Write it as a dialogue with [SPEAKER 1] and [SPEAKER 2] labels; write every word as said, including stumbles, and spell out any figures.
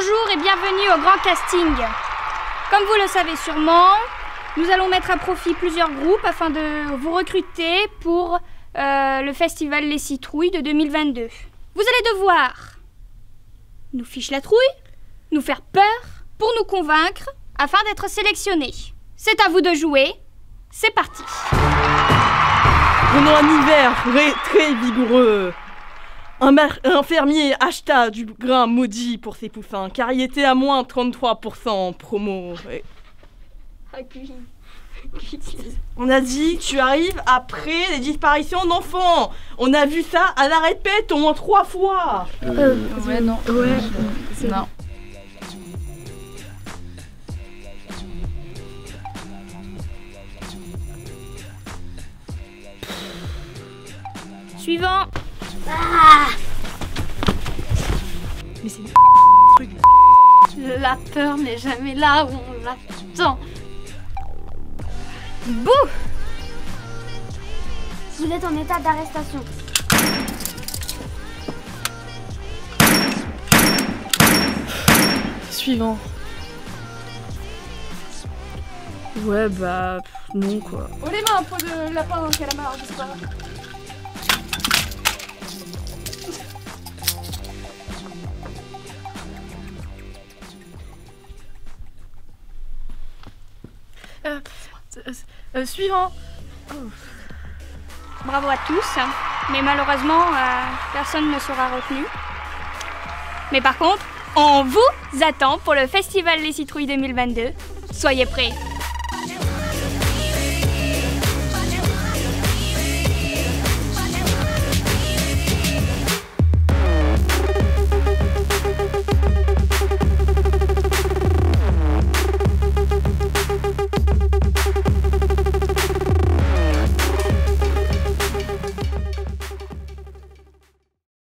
[SPEAKER 1] Bonjour et bienvenue au grand casting. Comme vous le savez sûrement, nous allons mettre à profit plusieurs groupes afin de vous recruter pour euh, le festival Les Citrouilles de deux mille vingt-deux. Vous allez devoir nous ficher la trouille, nous faire peur pour nous convaincre afin d'être sélectionnés. C'est à vous de jouer, c'est parti.
[SPEAKER 2] Pendant un hiver très, très vigoureux, un, mar- un fermier acheta du grain maudit pour ses poussins, car il était à moins trente-trois pour cent en promo. Et... On a dit, tu arrives après les disparitions d'enfants. On a vu ça à la répète au moins trois fois.
[SPEAKER 3] Euh, ouais, non.
[SPEAKER 2] Ouais.
[SPEAKER 3] Je... Non.
[SPEAKER 1] Suivant.
[SPEAKER 3] Ah,
[SPEAKER 2] Mais c'est truc.
[SPEAKER 3] la peur n'est jamais là où on l'attend.
[SPEAKER 1] Bouh!
[SPEAKER 4] Vous êtes en état d'arrestation.
[SPEAKER 2] Suivant. Ouais, bah, non quoi.
[SPEAKER 3] Oh les mains, un pot de lapin, calamar, je sais pas.
[SPEAKER 2] Euh, euh, euh, suivant. Oh.
[SPEAKER 1] Bravo à tous, mais malheureusement, euh, personne ne sera retenu. Mais par contre, on vous attend pour le festival Les Citrouilles deux mille vingt-deux. Soyez prêts.